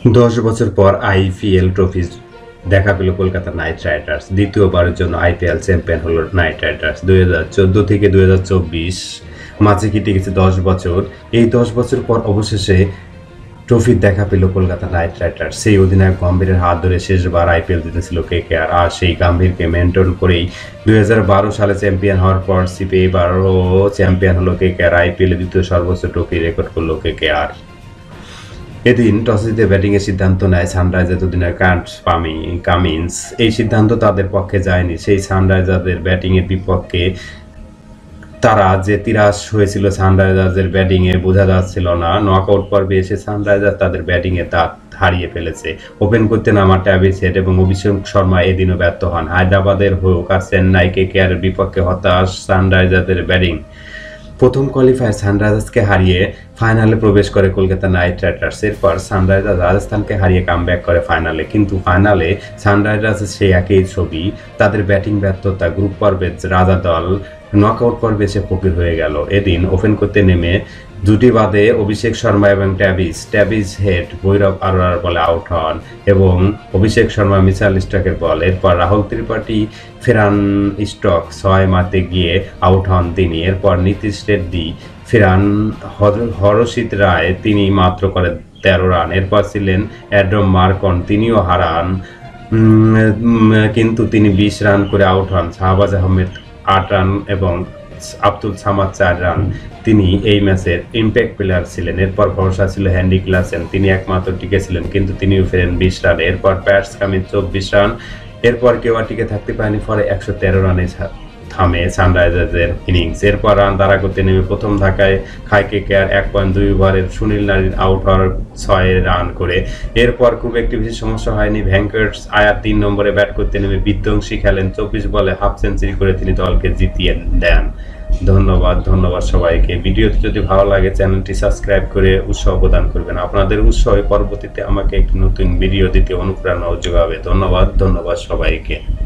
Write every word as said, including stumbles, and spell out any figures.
দশ বছর পর আইপিএল ট্রফি দেখা পেল কলকাতা নাইট রাইডার্স। দ্বিতীয়বারের জন্য আইপিএল চ্যাম্পিয়ন হলো নাইট রাইডার্স। দুই হাজার চোদ্দ থেকে দুই হাজার চব্বিশ মাঝে কেটে গেছে দশ বছর। এই দশ বছর পর অবশেষে ট্রফির দেখা পেল কলকাতা নাইট রাইডার্স। সেই অধিনায়ক গম্ভীরের হাত ধরে শেষবার আইপিএল জিতেছিল কেকেআর। আর সেই গম্ভীরকে মেনটেন করেই দুই হাজার বারো সালে চ্যাম্পিয়ন হওয়ার পর সিপে এবারও চ্যাম্পিয়ন হলো কেকেআর। আইপিএলে দ্বিতীয় সর্বোচ্চ ট্রফি রেকর্ড করলো কেকেআর। এদিন টসে জিতে ব্যাটিংয়ের সিদ্ধান্ত নেয় সানরাইজার্স অধিনায়ক গ্র্যান্ট কামিন্স। এই সিদ্ধান্ত তাদের পক্ষে যায়নি। সেই সানরাইজার্সের ব্যাটিংয়ের বিপক্ষে তারা যে তিরাশ হয়েছিল সানরাইজার্সের ব্যাটিংয়ে বোঝা যাচ্ছিল না। নকআউট পর্বে এসে সানরাইজার্স তাদের ব্যাটিংয়ে দাঁত হারিয়ে ফেলেছে। ওপেন করতে নামা ট্র্যাভিস হেড এবং অভিষেক শর্মা এদিনও ব্যর্থ হন। হায়দ্রাবাদের হোক আর চেন্নাই কেকেআরের বিপক্ষে হতাশ সানরাইজার্সের ব্যাটিং। প্রথম কোয়ালিফায়ার সানরাইজার্সকে হারিয়ে ফাইনালে প্রবেশ করে কলকাতা নাইট রাইডার্স। এরপর সানরাইজার্স রাজস্থানকে হারিয়ে কামব্যাক করে ফাইনালে। কিন্তু ফাইনালে সানরাইজার্সের সেই একই ছবি। তাদের ব্যাটিং ব্যর্থতা, গ্রুপ পর্বে রাজা দল নকআউট পর্বে এসে ফকির হয়ে গেল। এদিন ওপেন করতে নেমে দুটি বাদে অভিষেক শর্মা এবং ট্র্যাভিস ট্র্যাভিস হেড ভৈরব আরোরার বলে আউট হন এবং অভিষেক শর্মা মিচেল স্টকের বল। এরপর রাহুল ত্রিপাঠী ফেরান স্টক ছয় মারতে গিয়ে আউট হন তিনি। এরপর নীতিশ রেড্ডি ফেরান হরষিত রায়, তিনি মাত্র করেন তেরো রান। এরপর ছিলেন অ্যাডাম মার্কন, তিনিও হারান কিন্তু তিনি বিশ রান করে আউট হন। শাহবাজ আহমেদ আট রান এবং আব্দুল সামাদ চার রান। তিনি এই ম্যাচের ইম্প্যাক্ট প্লেয়ার ছিলেন। এরপর ভরসা ছিল হ্যান্ডি ক্লাসেন, তিনি একমাত্র টিকে ছিলেন কিন্তু তিনিও ফেরেন বিশ রানে। এরপর প্যাটস কামিন্স চব্বিশ রান। এরপর কেউ আর টিকে থাকতে পারেনি, ফলে একশো তেরো রানে থামে সানরাইজার্সের ইনিংস। এরপর রান তাড়া করতে নেমে প্রথম ধাক্কায় খায় কেকেআর এক পয়েন্ট দুই ওভারের সুনীল নারিন আউট হওয়ার ছয় রান করে। এরপর খুব একটি বেশি সমস্যা হয়নি। ভেঙ্কটেশ আয়ার তিন নম্বরে ব্যাট করতে নেমে বিধ্বংসী খেলেন। চব্বিশ বলে হাফ সেঞ্চুরি করে তিনি দলকে জিতিয়ে দেন। ধন্যবাদ ধন্যবাদ সবাইকে। ভিডিওটি যদি ভালো লাগে চ্যানেলটি সাবস্ক্রাইব করে উৎসাহ প্রদান করবেন। আপনাদের উৎসাহে পরবর্তীতে আমাকে একটি নতুন ভিডিও দিতে অনুপ্রেরণা যোগাবে। ধন্যবাদ ধন্যবাদ সবাইকে।